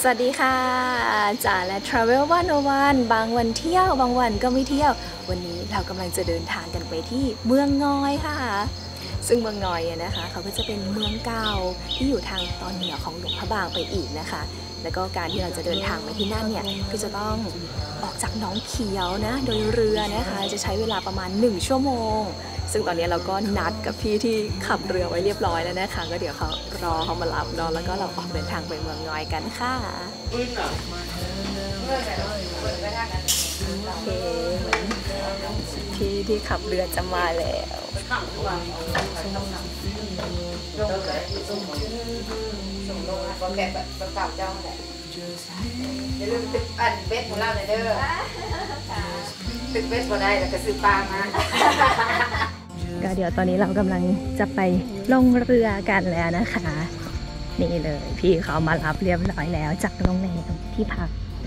สวัสดีค่ะจ๋าและ Travel 101บางวันเที่ยวบางวันก็ไม่เที่ยววันนี้เรากำลังจะเดินทางกันไปที่เมืองงอยค่ะซึ่งเมืองงอยนะคะเขาก็จะเป็นเมืองเก่าที่อยู่ทางตอนเหนือของหลวงพระบางไปอีกนะคะแล้วก็การที่เราจะเดินทางไปที่นั่นเนี่ยก็จะต้องออกจากหนองเขียวนะโดยเรือนะคะจะใช้เวลาประมาณ1ชั่วโมงซึ่งตอนนี้เราก็นัดกับพี่ที่ขับเรือไว้เรียบร้อยแล้วนะคะก็เดี๋ยวเขารอเขามารับเนาะแล้วก็เราออกเดินทางไปเมืองงอยกันค่ะโอเคเหมือนพี่ที่ขับเรือจะมาแล้วส่งลงก็แกแบบเก่าเจ้าแหละอย่าลืมติดอันเบสของเราหน่อยเด้อติดเบสก็ได้แล้วก็ซื้อปลามาก็เดี๋ยวตอนนี้เรากำลังจะไปลงเรือกันแล้วนะคะนี่เลยพี่เขามารับเรียบร้อยแล้วจากโรงแรมที่พัก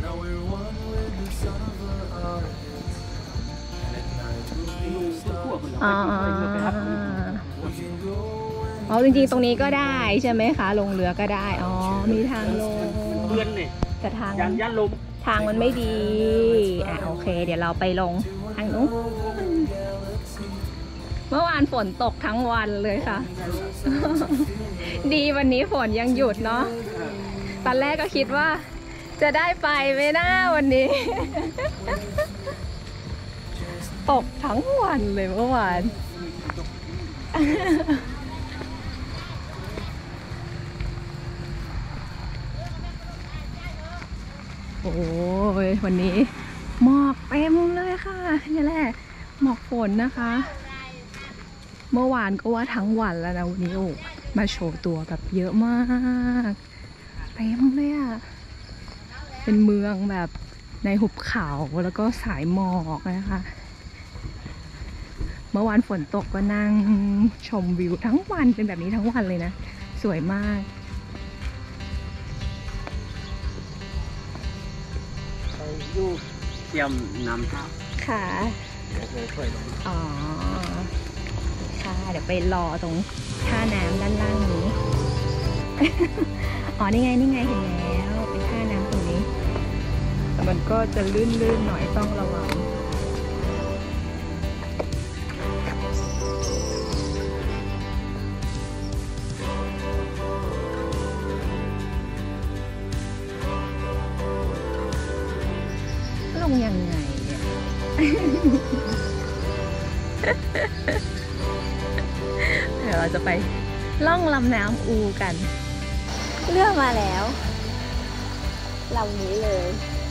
อ๋อจริงๆตรงนี้ก็ได้ใช่ไหมคะลงเรือก็ได้อ๋อมีทางลงแต่ทางมันไม่ดีโอเคเดี๋ยวเราไปลงทางนู้นเมื่อวานฝนตกทั้งวันเลยค่ะดีวันนี้ฝนยังหยุดเนาะตอนแรกก็คิดว่าจะได้ไปไหมนะวันนี้ตกทั้งวันเลยเมื่อวานโอ้ยวันนี้หมอกเต็มเลยค่ะนี่แหละหมอกฝนนะคะเมื่อวานก็ว่าทั้งวันแล้วนะวันนี้โอ้มาโชว์ตัวแบบเยอะมากเต็มเลยอ่ะเป็นเมืองแบบในหุบเขาแล้วก็สายหมอกนะคะเมื่อวานฝนตกก็นั่งชมวิวทั้งวันเป็นแบบนี้ทั้งวันเลยนะสวยมากยูเตรียมน้ำท่าค่ะอ๋อค่ะเดี๋ยวไปรอตรงท่าน้ำด้านล่างนี้อ๋อนี่ไงเห็นแล้วเป็นท่าน้ำตรงนี้แต่มันก็จะลื่นหน่อยต้องระวังลงยังไงเนี่ยเดี๋ยวเราจะไปล่องลำน้ำอูกันเลือกมาแล้วลำนี้เลย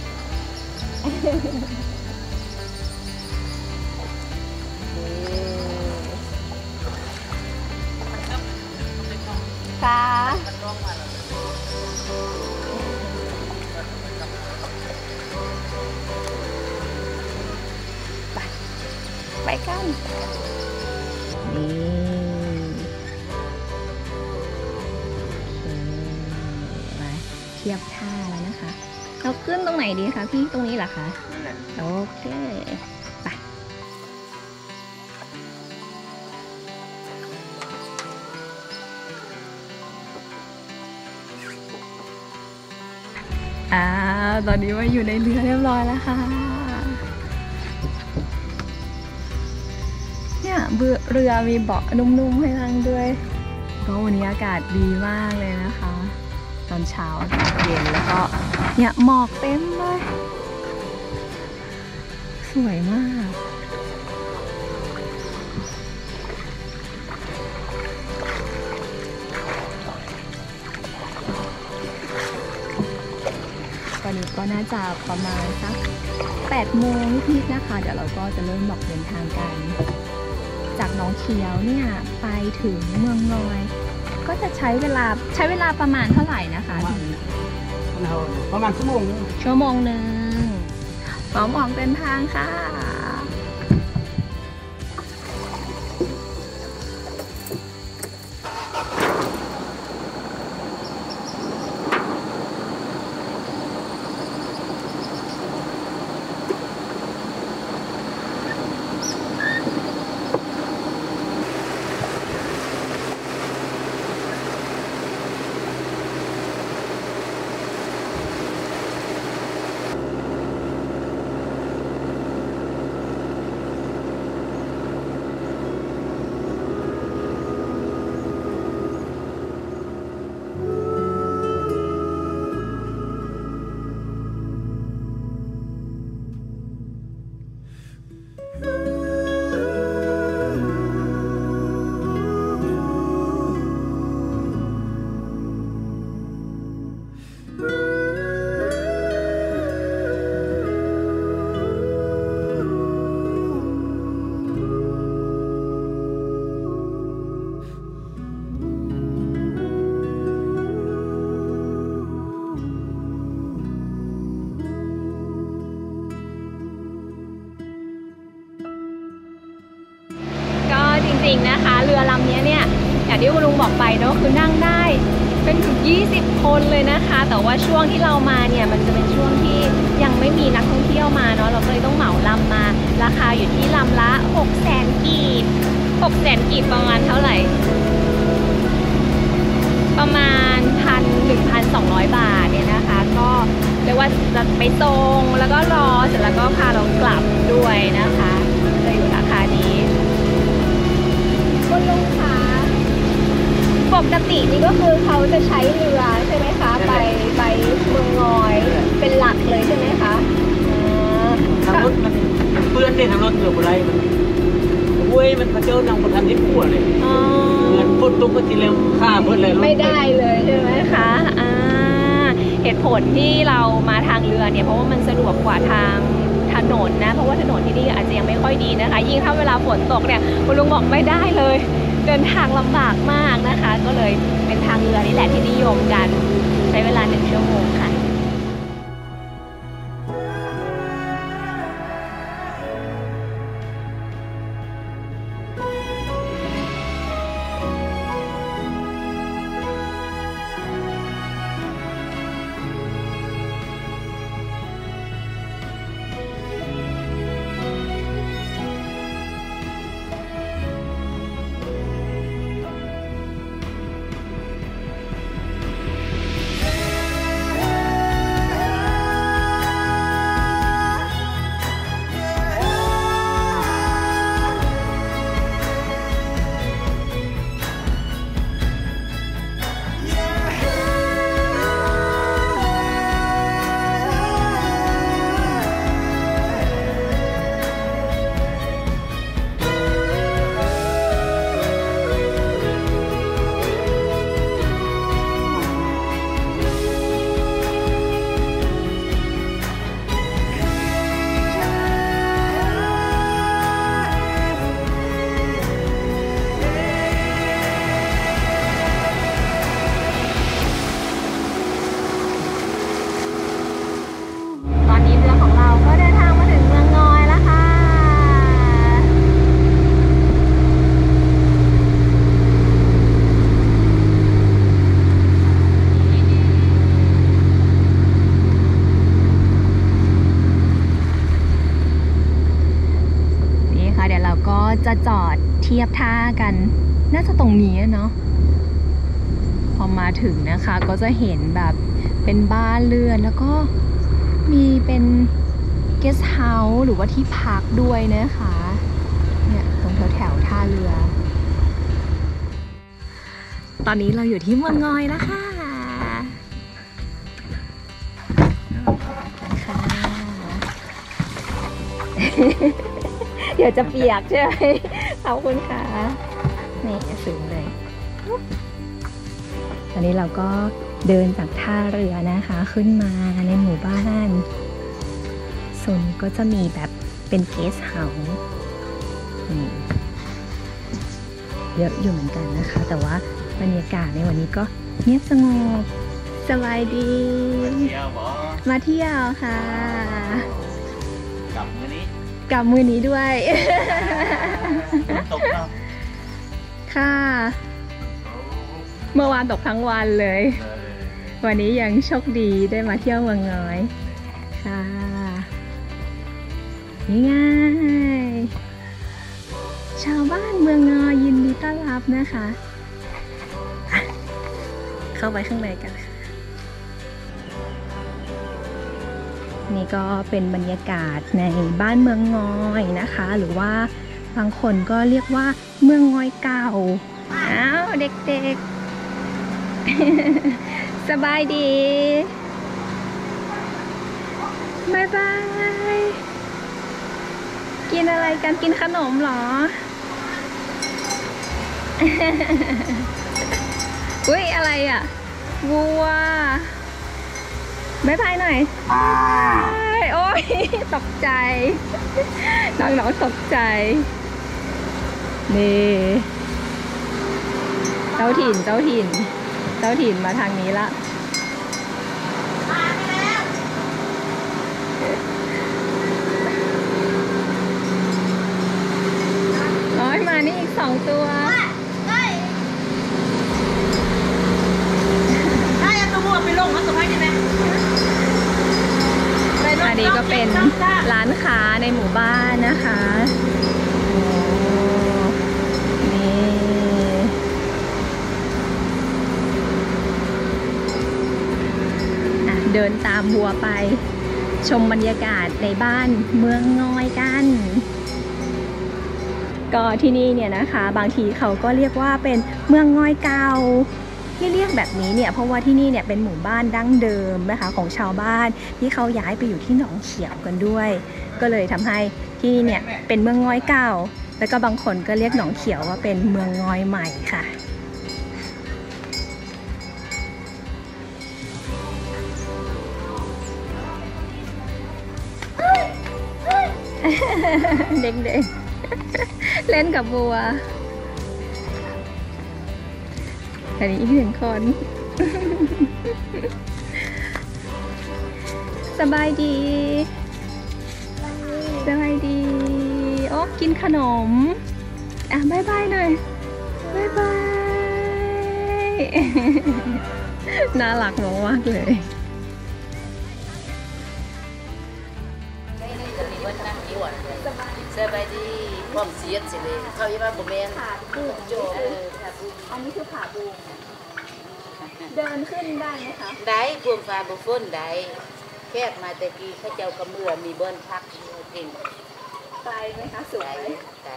ค่ะไปกันนี่มาเทียบท่าแล้วนะคะเราขึ้นตรงไหนดีคะพี่ตรงนี้เหรอคะโอเคไปตอนนี้มาอยู่ในเรือเรียบร้อยแล้วค่ะเนี่ยเรือมีเบาะนุ่มๆให้นั่งด้วยก็วันนี้อากาศดีมากเลยนะคะตอนเช้าเย็นแล้วก็เนี่ยหมอกเต็มเลยสวยมากตอนนี้ก็น่าจะประมาณสัก8 โมงนิดๆนะคะเดี๋ยวเราก็จะเริ่มออกเดินทางกันจากหนองเขียวเนี่ยไปถึงเมืองงอยก็จะใช้เวลาประมาณเท่าไหร่นะคะประมาณชั่วโมงนึงพร้อมออกเดินทางค่ะอย่างที่คุณลุงบอกไปเนาะคือนั่งได้เป็นถึง20 คนเลยนะคะ แต่ว่าช่วงที่เรามาเนี่ยมันจะเป็นช่วงที่ยังไม่มีนักท่องเที่ยวมาเนาะเราก็เลยต้องเหมาลำมาราคาอยู่ที่ลำละ 600,000 กีบ600,000 กีบประมาณเท่าไหร่ประมาณ 1,200 บาทเนี่ยนะคะก็เรียกว่าจะไปตรงแล้วก็รอเสร็จแล้วก็พาเรากลับด้วยนะคะจะอยู่ราคานี้คุณลุงคะปกตินี่ก็คือเขาจะใช้เรือใช่ไหมคะไปเมืองงอยเป็นหลักเลยใช่ไหมคะทางรถมันเปื้อนเนี่ยทางรถเกือบอะไรมันเว้ยมันมาเจอหนังประทันที่ปวดเลยเหมือนฝนตกก็ทีเร็วฆ่าเพื่อนเลยไม่ได้เลยใช่ไหมคะเหตุผลที่เรามาทางเรือเนี่ยเพราะว่ามันสะดวกกว่าทางถนนนะเพราะว่าถนนที่นี่อาจจะยังไม่ค่อยดีนะคะยิ่งถ้าเวลาฝนตกเนี่ยคุณลุงบอกไม่ได้เลยเดินทางลำบากมากนะคะก็เลยเป็นทางเรือนี่แหละที่นิยมกันใช้เวลา1 ชั่วโมงค่ะจะจอดเทียบท่ากันน่าจะตรงนี้เนาะพอมาถึงนะคะก็จะเห็นแบบเป็นบ้านเรือนแล้วก็มีเป็นเกสต์เฮาส์หรือว่าที่พักด้วยนะคะเนี่ยตรงแถวท่าเรือตอนนี้เราอยู่ที่เมืองงอยแล้วค่ะเดี๋ยวจะเปียกใช่ไหมขอบคุณค่ะนี่สูงเลยตอนนี้เราก็เดินจากท่าเรือนะคะขึ้นมาในหมู่บ้านโซนนี้ก็จะมีแบบเป็นเกสต์เฮาส์เยอะอยู่เหมือนกันนะคะแต่ว่าบรรยากาศในวันนี้ก็เงียบสงบสบายดีมาเที่ยวค่ะกับมือนี้ด้วยตกเนาะค่ะเมื่อวานตกทั้งวันเลยวันนี้ยังโชคดีได้มาเที่ยวเมืองงอยค่ะนี่ไงชาวบ้านเมืองงอยยินดีต้อนรับนะคะเข้าไปข้างในกันค่ะนี่ก็เป็นบรรยากาศในบ้านเมืองงอยนะคะหรือว่าบางคนก็เรียกว่าเมืองงอยเก่าอ้าวเด็กๆ สบายดีบ๊ายบายกินอะไรกันกินขนมเหรอ อุ้ยอะไรอ่ะวัวบ๊ายบายหน่อยโอ้ยตกใจน้องๆตกใจนี่เจ้าถิ่นมาทางนี้ละโอ้ยมานี่อีก2 ตัวร้านค้าในหมู่บ้านนะคะนี่เดินตามบัวไปชมบรรยากาศในบ้านเมืองงอยกันก็ที่นี่เนี่ยนะคะบางทีเขาก็เรียกว่าเป็นเมืองงอยเก่าที่เรียกแบบนี้เนี่ยเพราะว่าที่นี่เนี่ยเป็นหมู่บ้านดั้งเดิมนะคะของชาวบ้านที่เขาย้ายไปอยู่ที่หนองเขียวกันด้วยก็เลยทำให้ที่นี่เนี่ยเป็นเมืองงอยเก่าแล้วก็บางคนก็เรียกหนองเขียวว่าเป็นเมืองงอยใหม่ค่ะเด็กๆเล่นกับบัวอันนี้อีกหนึ่งคนสบายดีสบายดีโอ้กินขนมอ่ะบายบายหน่อยบายบายน่ารักมากเลยสบายดีความเสียดสิเลยเขาอีบ้าบ่แม่นผาบุ้งโจอันนี้คือผาบุ้งเดินขึ้นได้ไหมคะได้พวงฟ้าบ่ฝนได้แขกมาแต่กี้เขาเจ้ากระเมื่อมีเบิ้นพักเก่งไกลไหมคะสูงไหมไกล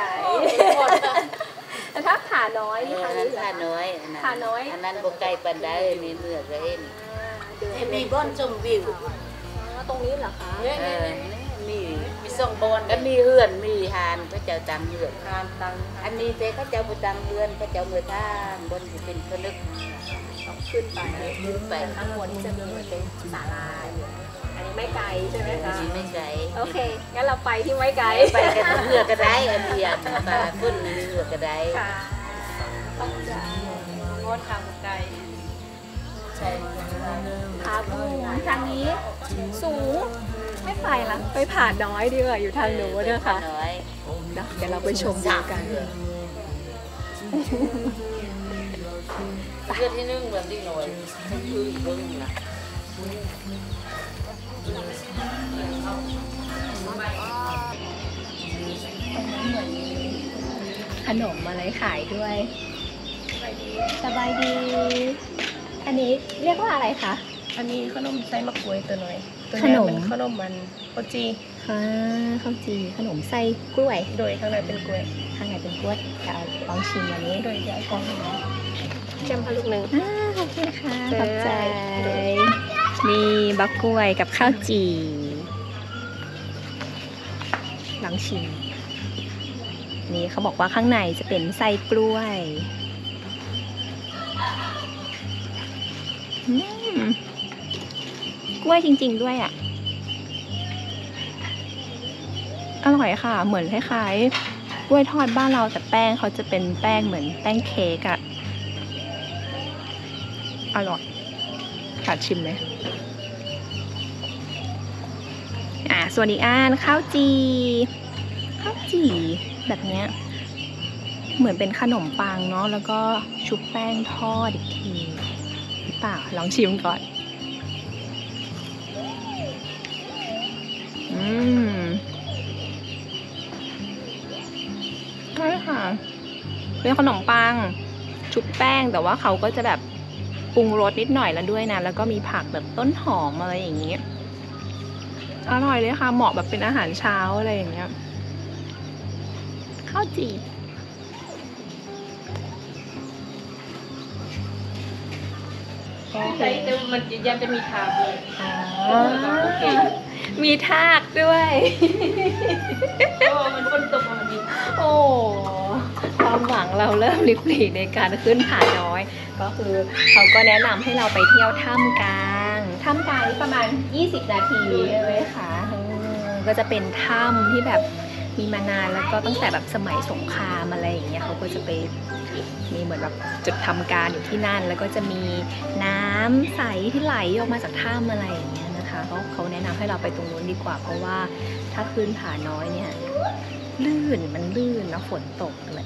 แต่ถ้าผาน้อยนี่ค่ะผาน้อยผาน้อยอันนั้นบ่ไกลปานใดมีเมื่อก็เห็นมีบ่อนชมวิวตรงนี้เหรอคะมีส่งบอลก็มีเฮือนมีหานพระเจ้าตังเฮือนอันนี้แต่เขาเจ้าบุตังเฮือนพระเจ้าเมื่อทางบนเป็นผนึกขึ้นไปข้างบนที่จะมีเป็นศาลาอยู่อันนี้ไม่ไกลใช่ไหมคะไม่ไกลโอเคงั้นเราไปที่ไม่ไกลไปกันเฮือก็ได้อันเดียวปลาพุ่นมีเฮือก็ได้ค่ะต้องจะงดทางไกลใช่ผาบุ้งทางนี้สูงไม่ไปละไปผาน้อยดีกว่าอยู่ทางหนูนะคะเดี๋ยวเราไปชมดูกันเพื่อที่นึ่งแบบนี้หน่อยคืออีกเรื่องนึงนะขนมอะไรขายด้วยสบายดีอันนี้เรียกว่าอะไรคะอันนี้ขนมไส้มะกรูดตัวน้อยขนมขนมมันข้าวจีค่ะข้าวจีขนมไส้กล้วยโดยข้างในเป็นกล้วยข้างในเป็นกล้วยจะลองชิมวันนี้โดยใหญ่กองแจมพลูกหนึ่งขอบคุณค่ะขอบใจมีบักกล้วยกับข้าวจีลองชิมนี่เขาบอกว่าข้างในจะเป็นไส้กล้วยกล้วยจริงๆด้วยอ่ะอร่อยค่ะเหมือนคล้ายๆกล้วยทอดบ้านเราแต่แป้งเขาจะเป็นแป้งเหมือนแป้งเค้กอ่ะอร่อยขาดชิมไหมส่วนอีกอันข้าวจีแบบเนี้ยเหมือนเป็นขนมปังเนาะแล้วก็ชุบแป้งทอดอีกทีหรือเปล่าลองชิมก่อนใช่ค่ะเป็นขนมปังชุบแป้งแต่ว่าเขาก็จะแบบปรุงรสนิดหน่อยแล้วด้วยนะแล้วก็มีผักแบบต้นหอมอะไรอย่างเงี้ยอร่อยเลยค่ะเหมาะแบบเป็นอาหารเช้าอะไรอย่างเงี้ยข้าวจี่ใช่แต่มันยังจะมีทางเลยมีทากด้วยมันฝนตกมันมีโอ้ความหวังเราเริ่มริบหรี่ในการขึ้นผาน้อยก็คือเขาก็แนะนำให้เราไปเที่ยวถ้ำกลางประมาณ20 นาทีใช่ไหมคะก็จะเป็นถ้ำที่แบบมีมานานแล้วก็ตั้งแต่แบบสมัยสงครามอะไรอย่างเงี้ยเขาก็จะไปมีเหมือนแบบจุดทำการอยู่ที่นั่นแล้วก็จะมีน้ำใสที่ไหลออกมาจากถ้ำอะไรอย่างเงี้ยนะคะเขาแนะนำให้เราไปตรงนู้นดีกว่าเพราะว่าถ้าขึ้นผาน้อยเนี่ยลื่นแล้วฝนตกอะไร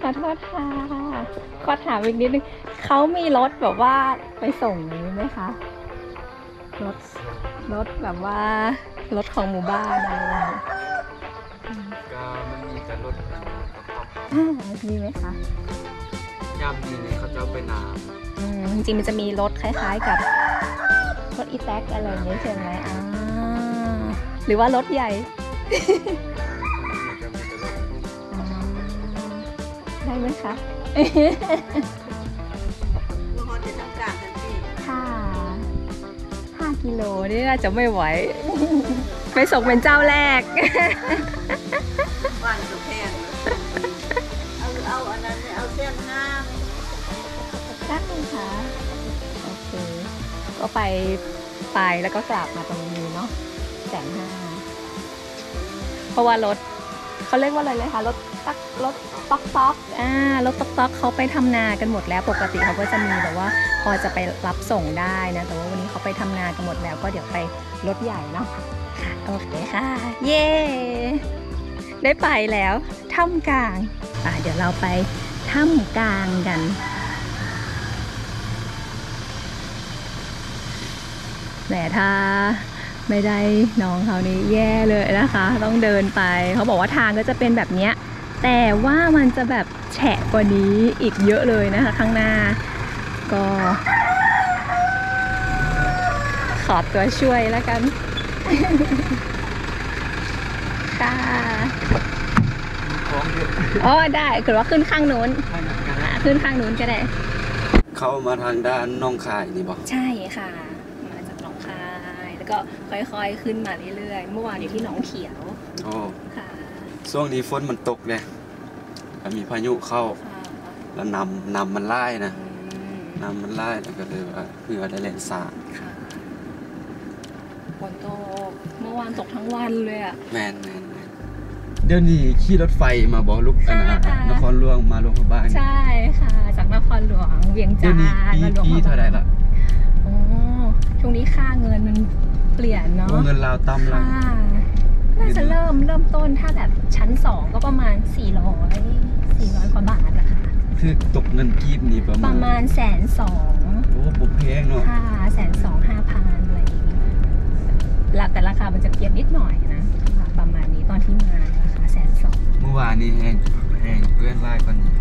ขอโทษค่ะขอถามอีกนิดนึงเขามีรถแบบว่าไปส่งนี้ไหมคะรถแบบว่ารถของหมู่บ้านอะไรอย่างเงี้ยก็มันมีแต่รถต๊อกมีไหมคะย่ำนี่เนี่ยเขาจะเอาไปนาจริงๆมันจะมีรถคล้ายๆกับรถอีแท็กอะไรอย่างเงี้ยใช่ไหมหรือว่ารถใหญ่มันจะมีแต่รถได้ไหมคะลูกฮอนจะต้องการทันทีค่ะ5 กิโลนี่น่าจะไม่ไหว ไปส่งเป็นเจ้าแรกบ้านก็แพงเอาอันนั้นเอาเส้นห้าได้ค่ะโอเคก็ไปแล้วก็กลับมาตรงนี้เนาะ150,000เพราะว่ารถเขาเรียกว่าอะไรเลยคะรถต๊อกรถต๊อกเขาไปทำนากันหมดแล้วปกติเขาก็จะมีแบบว่าพอจะไปรับส่งได้นะแต่ว่าวันนี้เขาไปทำนากันหมดแล้วก็เดี๋ยวไปรถใหญ่เนาะโอเคค่ะเย้ได้ไปแล้วถ้ำกลางเดี๋ยวเราไปถ้ำกลางกันแต่ถ้าไม่ได้น้องเขานี่แย่เลยนะคะต้องเดินไปเขาบอกว่าทางก็จะเป็นแบบเนี้ยแต่ว่ามันจะแบบแฉะกว่านี้อีกเยอะเลยนะคะข้างหน้าก็ขอตัวช่วยแล้วกัน ค่ะของเยอะอ๋อได้คือว่าขึ้นข้างนู้นให้หนักกันนะขึ้นข้างนู้นก็ได้เข้ามาทางด้านน้องคายนี่บอกใช่ค่ะมาจากหนองคายแล้วก็ค่อยๆขึ้นมาเรื่อยๆเมื่อวานอยู่ที่หนองเขียวโอ้ค่ะช่วงนี้ฝนมันตกเลยแล้วมีพายุเข้าค่ะแล้วนำมันไล่นะอืมน้ำมันไล่แล้วก็เลยว่าเพื่อได้แรงสาดค่ะฝนตกเมื่อวานตกทั้งวันเลยอ่ะแมนเดี๋ยวนี้ขี่รถไฟมาบอกลูกกันนะค่ะนครหลวงมาหลวงพระบางใช่ค่ะจากนครหลวงเวียงเดี๋จัยวน นี้ทร์มาหลวงปีพระเท่าไหร่ละโอ้ช่วงนี้ค่าเงินมันเปลี่ยนเนาะวงเงินลาวต่ำละค่ะน่าจะเริ่มต้นถ้าแบบชั้น2ก็ประมาณ400 กว่าบาทนะคะคือตกเงินกีบนี่ประประมามาณณ120,000 โอ้บุแพงเนาะค่ะ125,000อะไรอย่างนี้แต่ราคามันจะเปลี่ยนนิดหน่อยนะประมาณนี้ตอนที่มาราคา120,000 เมื่อวานนี้แพงเพื่อนไล่กว่านี้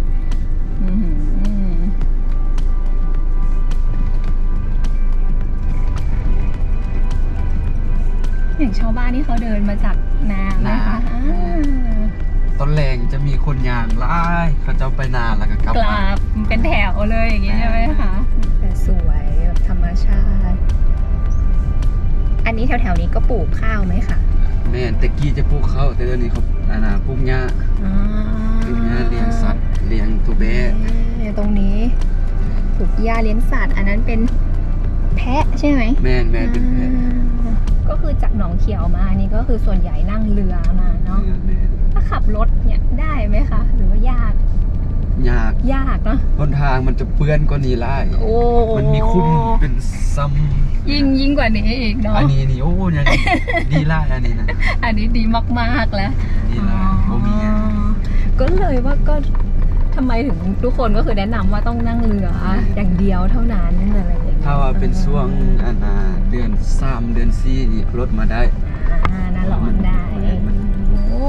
อย่างชาวบ้านที่เขาเดินมาจากนาไหมคะตอนแรงจะมีคนยางไล่เขาจะไปนาแล้วก็กลับกมาลับเป็นแถวเลยอย่างนี้ใช่ไหมคะแต่สวยแบบธรรมชาติ อันนี้แถวๆนี้ก็ปลูกข้าวไหมคะแม่นแต่กี้จะปลูกเขาแต่เดี๋ยวนี้เขาปลูกหญ้าปลูกหญ้าเลี้ยงสัตว์เลี้ยงตัวแบะตรงนี้ปลูกหญ้าเลี้ยงสัตว์อันนั้นเป็นแพะใช่ไหมแม่นเป็นแพะก็คือจากหนองเขียวมานี่ก็คือส่วนใหญ่นั่งเรือมาเนาะถ้าขับรถเนี่ยได้ไหมคะหรือว่ายากยากเนาะต้นทางมันจะเปื้อนกว่านี้ไล่โอ้มันมีคุ้มเป็นซ้ำยิ่งกว่านี้อีกเนาะอันนี้นี่โอ้ยังดีไล่อันนี้นะอันนี้ดีมากๆแล้วดีไล่โอ้มีอะก็เลยว่าก็ทำไมถึงทุกคนก็คือแนะนำว่าต้องนั่งเรืออย่างเดียวเท่านั้นอะไรอย่างเงี้ยถ้าว่าเป็นช่วงเดือน3 เดือน4นี่รถมาได้น่าร้อนได้โอ้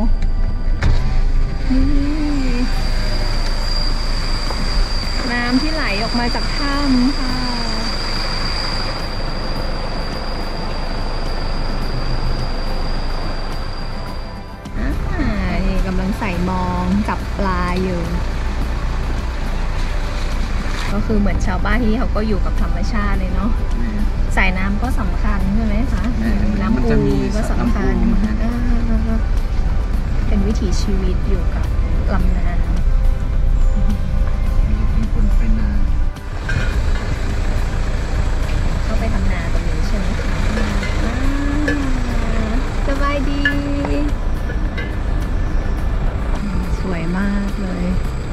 นี่น้ำที่ไหลออกมาจากถ้ำค่ะนี่กำลังใส่มองจับปลาอยู่ ก็คือเหมือนชาวบ้านที่เขาก็อยู่กับธรรมชาติเลยเนาะสายน้ำก็สำคัญใช่ไหมคะน้ำปูก็สำคัญเป็นวิถีชีวิตอยู่กับลำน้ำมีคนไปนาเข้าไปทำนาตรงนี้ใช่ไหมคะสบายดีสวยมากเลย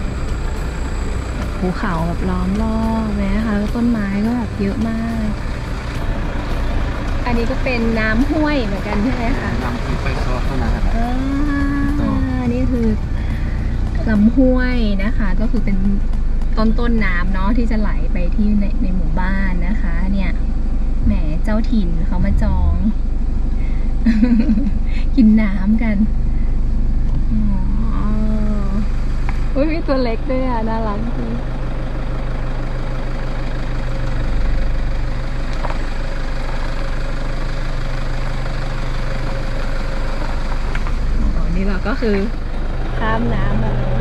ภูเขาแบบล้อมรอบนะคะแล้วต้นไม้ก็แบบเยอะมาก อันนี้ก็เป็นน้ำห้วยเหมือนกันใช่ไหมคะนำคือไปซอเท่านั้นครับนี่คือลำห้วยนะคะก็คือเป็นต้นน้ำเนาะที่จะไหลไปที่ในหมู่บ้านนะคะเนี่ยแหมเจ้าถิ่นเขามาจอง กินน้ำกันอุ้ยมีตัวเล็กด้วยอ่ะน่ารักดีนี่เราก็คือข้ามน้ำมาเลย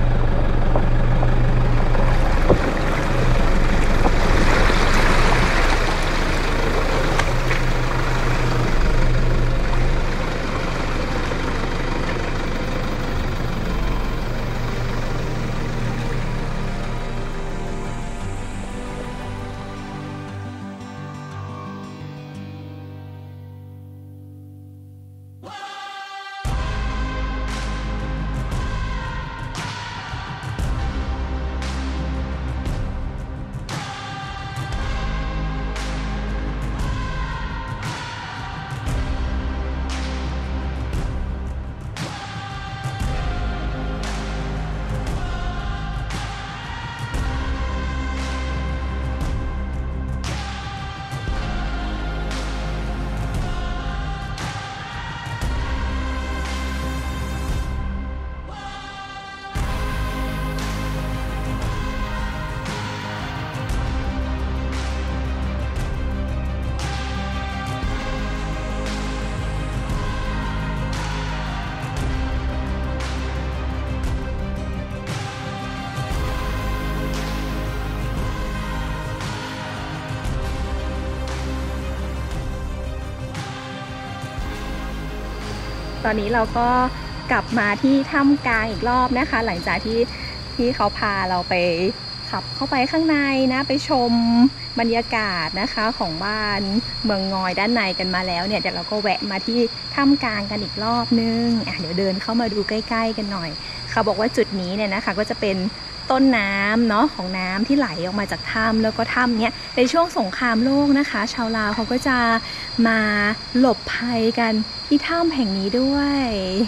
ตอนนี้เราก็กลับมาที่ถ้ำกลางอีกรอบนะคะหลังจากที่เขาพาเราไปขับเข้าไปข้างในนะไปชมบรรยากาศนะคะของบ้านเมืองงอยด้านในกันมาแล้วเนี่ยเดี๋ยวเราก็แวะมาที่ถ้ำกลางกันอีกรอบนึงเดี๋ยวเดินเข้ามาดูใกล้ๆกันหน่อยเขาบอกว่าจุดนี้เนี่ยนะคะก็จะเป็นต้นน้ำเนาะของน้ำที่ไหลออกมาจากถ้ำแล้วก็ถ้ำเนี้ยในช่วงสงครามโลกนะคะชาวลาวเขาก็จะมาหลบภัยกันที่ถ้ำแห่งนี้ด้วย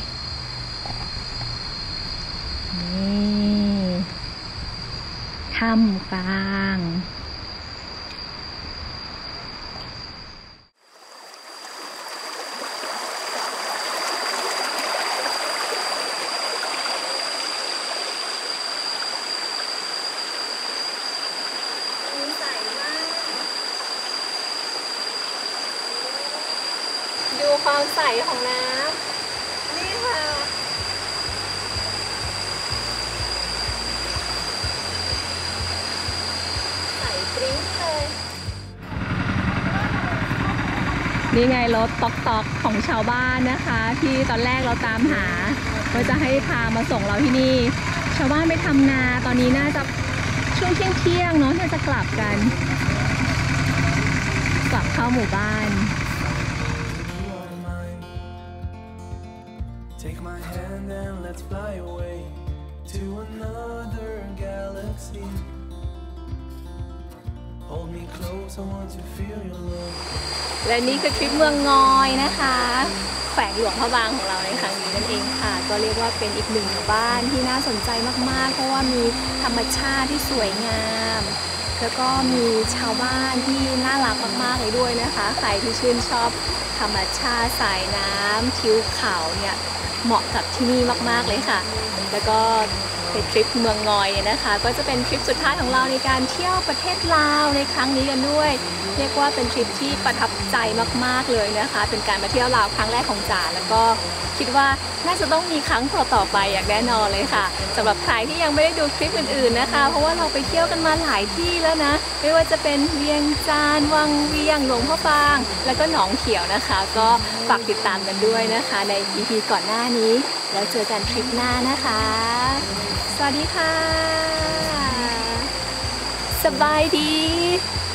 นี่ถ้ำกลางดูความใสของน้ำนี่ค่ะใสปริ้งเลยนี่ไงรถต๊อกๆของชาวบ้านนะคะที่ตอนแรกเราตามหาว่าจะให้พามาส่งเราที่นี่ชาวบ้านไปทำนาตอนนี้น่าจะช่วงเที่ยงเนาะที่จะกลับกันกลับเข้าหมู่บ้าน Take my hand and let's fly away to another galaxy. Hold me close, I want to feel your love. และนี่คือทริปเมืองงอยนะคะแขวงหลวงพระบางของเราในครั้งนี้นั่นเองค่ะก็เรียกว่าเป็นอีกหนึ่งหมู่บ้านที่น่าสนใจมากๆเพราะว่ามีธรรมชาติที่สวยงามแล้วก็มีชาวบ้านที่น่ารักมากๆเลยด้วยนะคะใครที่ชื่นชอบธรรมชาติสายน้ำทิวเขาเนี่ยเหมาะกับที่นี่มากๆเลยค่ะแล้วก็เป็นทริปเมืองงอยเนี่ยนะคะก็จะเป็นทริปสุดท้ายของเราในการเที่ยวประเทศลาวในครั้งนี้กันด้วยเรียกว่าเป็นทริปที่ประทับใจมากๆเลยนะคะเป็นการมาเที่ยวลาวครั้งแรกของจ๋าแล้วก็คิดว่าน่าจะต้องมีครั้งต่อไปอย่างแน่นอนเลยค่ะสำหรับใครที่ยังไม่ได้ดูคลิปอื่นๆนะคะเพราะว่าเราไปเที่ยวกันมาหลายที่แล้วนะไม่ว่าจะเป็นเวียงจันทร์วังเวียงหลวงพ่อบางแล้วก็หนองเขียวนะคะก็ฝากติดตามกันด้วยนะคะใน EP ก่อนหน้านี้แล้วเจอกันทริปหน้านะคะสวัสดีค่ะสบายดี